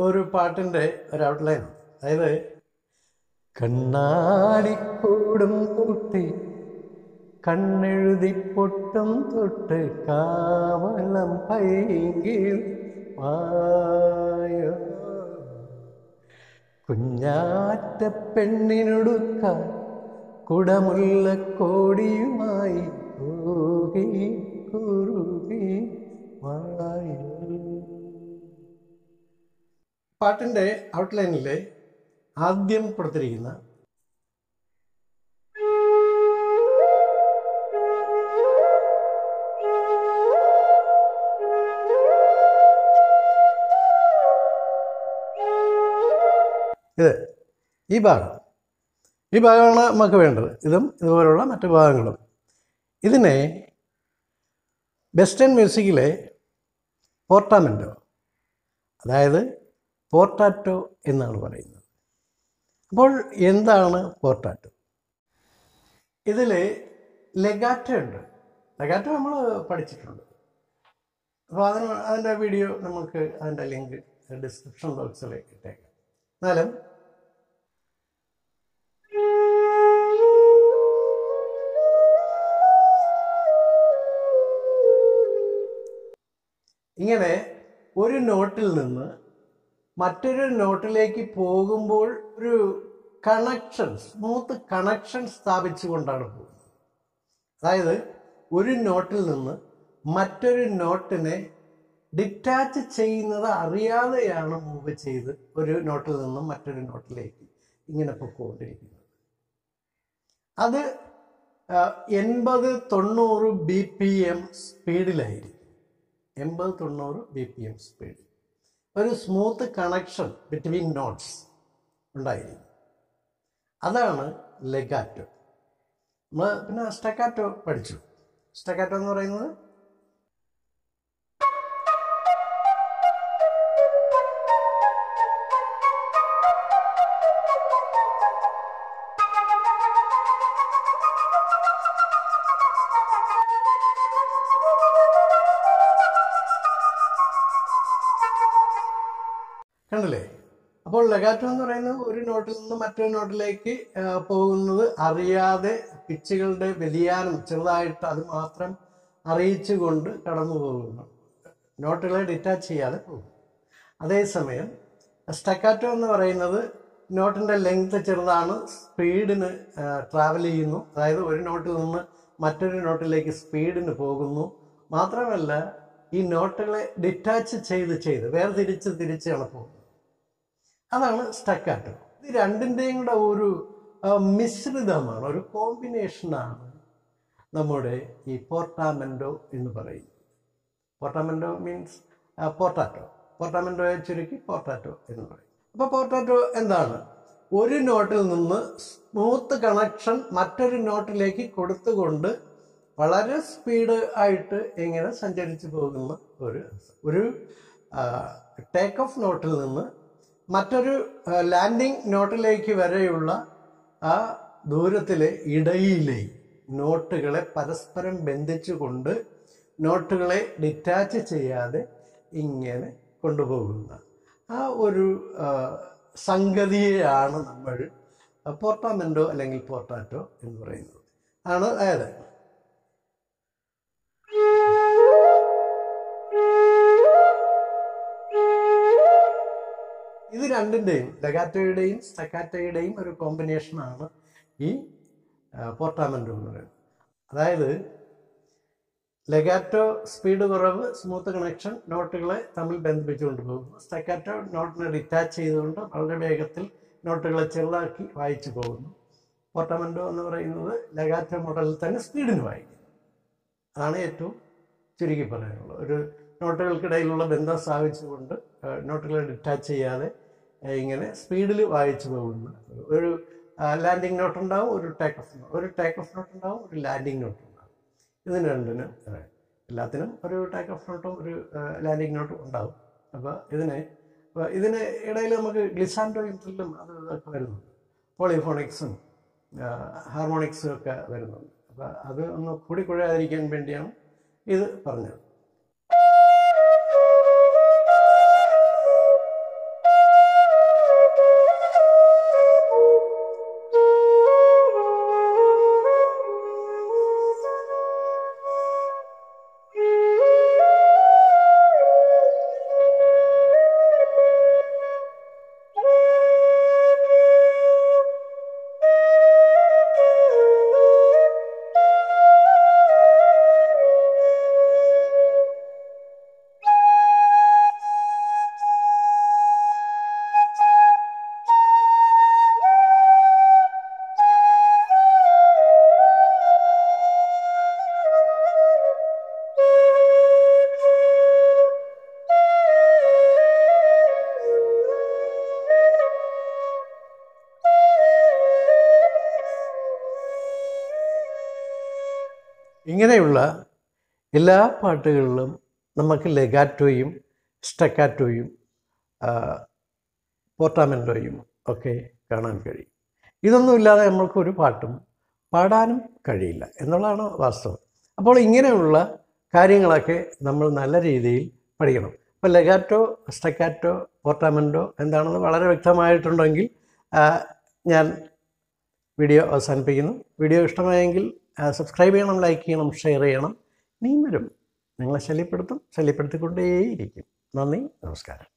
ഒരു പാട്ടിൻ്റെ ഒരു ഔട്ട്ലൈൻ. അതായത് കണ്ണാടിക്കൂടും കൂട്ടി കണ്ണെഴുതി പൊട്ടും തൊട്ട് കാവളം പൈകിൽ വായോ കുഞ്ഞാറ്റ പെണ്ണിനൊടുക്ക കുടമുള്ള കോടിയുമായി കൂകി കുറുകി വായോ. പാട്ടിൻ്റെ ഔട്ട്ലൈനിൽ ആദ്യം കൊടുത്തിരിക്കുന്ന ഈ ഭാഗമാണ് നമുക്ക് വേണ്ടത്. ഇതും ഇതുപോലുള്ള മറ്റു ഭാഗങ്ങളും. ഇതിനെ വെസ്റ്റേൺ മ്യൂസിക്കിലെ പോർട്ടാമെൻറ്റോ, അതായത് പോർട്ടാറ്റോ എന്നാണ് പറയുന്നത്. അപ്പോൾ എന്താണ് പോർട്ടാറ്റോ? ഇതിൽ ലെഗാറ്റോ ഉണ്ട്. ലെഗാറ്റോ നമ്മൾ പഠിച്ചിട്ടുണ്ട്. അപ്പോൾ അതിൻ്റെ വീഡിയോ നമുക്ക് അതിൻ്റെ ലിങ്ക് ഡിസ്ക്രിപ്ഷൻ ബോക്സിലേക്ക് ഇട്ടേക്കാം. എന്നാലും ഇങ്ങനെ ഒരു നോട്ടിൽ നിന്ന് മറ്റൊരു നോട്ടിലേക്ക് പോകുമ്പോൾ ഒരു സ്മൂത്ത് കണക്ഷൻ സ്ഥാപിച്ചുകൊണ്ടാണ് പോകുന്നത്. അതായത് ഒരു നോട്ടിൽ നിന്ന് മറ്റൊരു നോട്ടിനെ ഡിറ്റാച്ച് ചെയ്യുന്നത് അറിയാതെയാണ് മൂവ് ചെയ്ത് ഒരു നോട്ടിൽ നിന്നും മറ്റൊരു നോട്ടിലേക്ക് ഇങ്ങനെ പൊക്കോണ്ടിരിക്കുന്നത്. അത് 80-90 BPM സ്പീഡിലായിരിക്കും. 80-90 BPM സ്പീഡിൽ ഒരു സ്മൂത്ത് കണക്ഷൻ ബിറ്റ്വീൻ നോട്ട്സ് ഉണ്ടായിരിക്കും. അതാണ് ലെഗാറ്റോ. നമ്മൾ പിന്നെ സ്റ്റക്കാറ്റോ പഠിച്ചു. സ്റ്റക്കാറ്റോ എന്ന് പറയുന്നത് കണ്ടില്ലേ? അപ്പോൾ ലെഗാറ്റോ എന്ന് പറയുന്നത് ഒരു നോട്ടിൽ നിന്ന് മറ്റൊരു നോട്ടിലേക്ക് പോകുന്നത് അറിയാതെ പിച്ചുകളുടെ വ്യതിയാനം ചെറുതായിട്ട് അത് മാത്രം അറിയിച്ചുകൊണ്ട് കടന്നു പോകുന്നു. നോട്ടുകളെ ഡിറ്റാച്ച് ചെയ്യാതെ പോകും. അതേസമയം സ്റ്റക്കാറ്റോ എന്ന് പറയുന്നത് നോട്ടിൻ്റെ ലെങ്ത് ചെറുതാണ്, സ്പീഡിന് ട്രാവൽ ചെയ്യുന്നു. അതായത് ഒരു നോട്ടിൽ നിന്ന് മറ്റൊരു നോട്ടിലേക്ക് സ്പീഡിന് പോകുന്നു. മാത്രമല്ല ഈ നോട്ടുകളെ ഡിറ്റാച്ച് ചെയ്ത് വേർതിരിച്ചാണ് പോകുന്നത്. അതാണ് സ്റ്റക്കാറ്റോ. ഇത് രണ്ടിൻ്റെയും കൂടെ ഒരു മിശ്രിതമാണ്, ഒരു കോമ്പിനേഷനാണ് നമ്മുടെ ഈ പോർട്ടാമെൻറ്റോ എന്ന് പറയുന്നത്. പോർട്ടാമെൻറ്റോ മീൻസ് പോർട്ടാറ്റോ. പോർട്ടാമെൻറ്റോയെ ചുരുക്കി പോർട്ടാറ്റോ എന്ന് പറയും. അപ്പോൾ പോർട്ടാറ്റോ എന്താണ്? ഒരു നോട്ടിൽ നിന്ന് സ്മൂത്ത് കണക്ഷൻ മറ്റൊരു നോട്ടിലേക്ക് കൊടുത്തുകൊണ്ട് വളരെ സ്പീഡ് ആയിട്ട് ഇങ്ങനെ സഞ്ചരിച്ചു പോകുന്ന ഒരു ടേക്ക് ഓഫ് നോട്ടിൽ നിന്ന് മറ്റൊരു ലാൻഡിങ് നോട്ടിലേക്ക് വരെയുള്ള ആ ദൂരത്തിലെ ഇടയിലെ നോട്ടുകളെ പരസ്പരം ബന്ധിച്ചുകൊണ്ട് നോട്ടുകളെ ഡിറ്റാച്ച് ചെയ്യാതെ ഇങ്ങനെ കൊണ്ടുപോകുന്ന ആ ഒരു സംഗതിയെയാണ് നമ്മൾ പോർട്ടാമെൻറ്റോ അല്ലെങ്കിൽ പോർട്ടാറ്റോ എന്ന് പറയുന്നത്. അതായത് ഇത് രണ്ടിൻ്റെയും ലെഗാറ്റോയുടെയും സ്റ്റക്കാറ്റോയുടെയും ഒരു കോമ്പിനേഷനാണ് ഈ പോർട്ടാമെൻറ്റോ എന്ന് പറയുന്നത്. അതായത് ലെഗാറ്റോ സ്പീഡ് കുറവ്, സ്മൂത്ത് കണക്ഷൻ, നോട്ടുകളെ തമ്മിൽ ബന്ധിപ്പിച്ചുകൊണ്ട് പോകുന്നു. സ്റ്റക്കാറ്റോ നോട്ടിനെ ഡിറ്റാച്ച് ചെയ്തുകൊണ്ട് വളരെ വേഗത്തിൽ നോട്ടുകളെ ചെറുതാക്കി വായിച്ചു പോകുന്നു. പോർട്ടാമെൻറ്റോ എന്ന് പറയുന്നത് ലെഗാറ്റോ മോഡലിൽ തന്നെ സ്പീഡിന് വായിക്കുന്നു. അതാണ് ഏറ്റവും ചുരുക്കി പറയാനുള്ളത്. ഒരു നോട്ടുകൾക്കിടയിലുള്ള ബന്ധം സ്ഥാപിച്ചുകൊണ്ട് നോട്ടുകളെ ഡിറ്റാച്ച് ചെയ്യാതെ ഇങ്ങനെ സ്പീഡിൽ വായിച്ചു പോകുന്ന ഒരു ലാൻഡിങ് നോട്ട് ഉണ്ടാവും, ഒരു ടേക്ക് ഓഫ് നോട്ട് ഉണ്ടാവും, ഒരു ലാൻഡിങ് നോട്ട് ഉണ്ടാവും. ഇതിന് രണ്ടിനും എല്ലാത്തിനും ഒരു ടേക്ക് ഓഫ് നോട്ടും ഒരു ലാൻഡിങ് നോട്ടും ഉണ്ടാവും. അപ്പോൾ ഇതിന് ഇടയിൽ നമുക്ക് ഗ്ലിസാൻഡോയും ട്രില്ലും അതൊക്കെ വരുന്നുണ്ട്. പോളിഫോണിക്സും ഹാർമോണിക്സും ഒക്കെ വരുന്നുണ്ട്. അപ്പോൾ അത് ഒന്ന് കൂടിക്കുഴയാതിരിക്കാൻ വേണ്ടിയാണ് ഇത് പറഞ്ഞത്. ഇങ്ങനെയുള്ള എല്ലാ പാട്ടുകളിലും നമുക്ക് ലെഗാറ്റോയും സ്റ്റക്കാറ്റോയും പോർട്ടാമെൻറ്റോയും ഒക്കെ കാണാൻ കഴിയും. ഇതൊന്നുമില്ലാതെ നമ്മൾക്കൊരു പാട്ടും പാടാനും കഴിയില്ല എന്നുള്ളതാണ് വാസ്തവം. അപ്പോൾ ഇങ്ങനെയുള്ള കാര്യങ്ങളൊക്കെ നമ്മൾ നല്ല രീതിയിൽ പഠിക്കണം. ഇപ്പോൾ ലെഗാറ്റോ, സ്റ്റക്കാറ്റോ, പോർട്ടാമെൻറ്റോ എന്താണെന്ന് വളരെ വ്യക്തമായിട്ടുണ്ടെങ്കിൽ ഞാൻ വീഡിയോ അവസാനിപ്പിക്കുന്നു. വീഡിയോ ഇഷ്ടമായെങ്കിൽ സബ്സ്ക്രൈബ് ചെയ്യണം, ലൈക്ക് ചെയ്യണം, ഷെയർ ചെയ്യണം. ഇനിയും വരും, നിങ്ങളെ ശല്യപ്പെടുത്തിക്കൊണ്ടേയിരിക്കും. നന്ദി, നമസ്കാരം.